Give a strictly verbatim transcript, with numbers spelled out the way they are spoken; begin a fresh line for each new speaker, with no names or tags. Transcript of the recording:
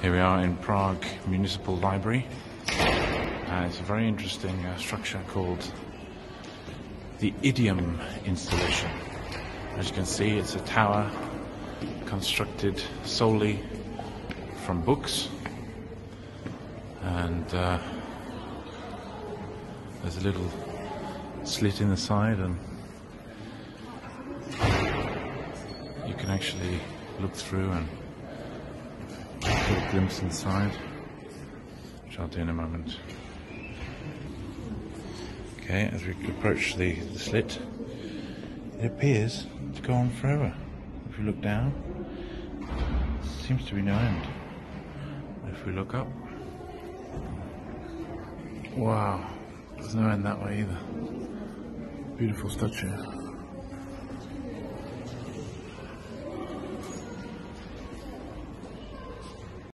Here we are in Prague Municipal Library. Uh, it's a very interesting uh, structure called the Idiom Installation. As you can see, it's a tower constructed solely from books, and uh, there's a little slit in the side, and you can actually look through and get a glimpse inside, which I'll do in a moment. Okay, as we approach the, the slit, it appears to go on forever. If we look down, it seems to be no end. If we look up, wow, there's no end that way either. Beautiful statue.